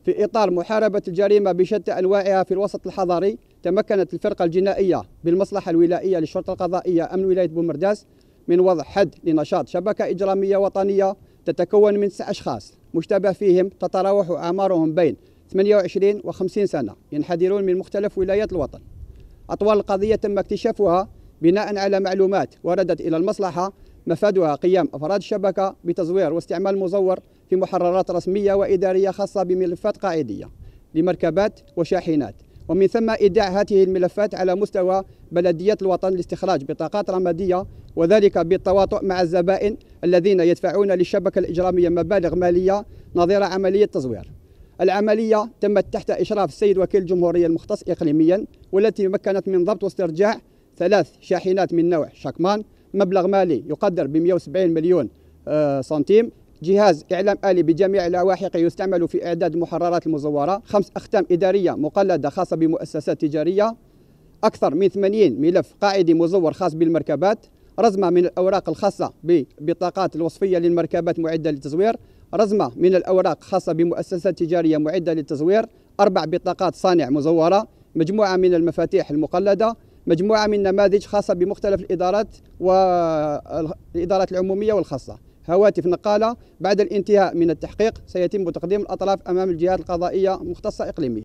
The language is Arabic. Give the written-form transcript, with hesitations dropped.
في إطار محاربة الجريمة بشتى أنواعها في الوسط الحضري، تمكنت الفرقة الجنائية بالمصلحة الولائية للشرطة القضائية أمن ولاية بومرداس من وضع حد لنشاط شبكة إجرامية وطنية تتكون من 9 أشخاص مشتبه فيهم تتراوح أعمارهم بين 28 و 50 سنة، ينحدرون من مختلف ولايات الوطن. أطوال القضية تم اكتشافها بناء على معلومات وردت إلى المصلحة، مفادها قيام أفراد الشبكة بتزوير واستعمال مزور في محررات رسمية وإدارية خاصة بملفات قاعدية لمركبات وشاحنات، ومن ثم إيداع هذه الملفات على مستوى بلديات الوطن لاستخراج بطاقات رمادية، وذلك بالتواطؤ مع الزبائن الذين يدفعون للشبكة الإجرامية مبالغ مالية نظير عملية تزوير. العملية تمت تحت إشراف السيد وكيل الجمهورية المختص إقليميا، والتي مكنت من ضبط واسترجاع 3 شاحنات من نوع شاكمان، مبلغ مالي يقدر ب 170 مليون سنتيم، جهاز إعلام آلي بجميع العواحق يستعمل في إعداد المحررات المزورة، 5 أختام إدارية مقلدة خاصة بمؤسسات تجارية، أكثر من 80 ملف قاعدي مزور خاص بالمركبات، رزمة من الأوراق الخاصة ببطاقات الوصفية للمركبات معدة للتزوير، رزمة من الأوراق خاصة بمؤسسات تجارية معدة للتزوير، 4 بطاقات صانع مزورة، مجموعة من المفاتيح المقلدة، مجموعة من نماذج خاصة بمختلف الإدارات والإدارات العمومية والخاصة، هواتف نقالة. بعد الانتهاء من التحقيق سيتم تقديم الأطراف أمام الجهات القضائية المختصة إقليميا.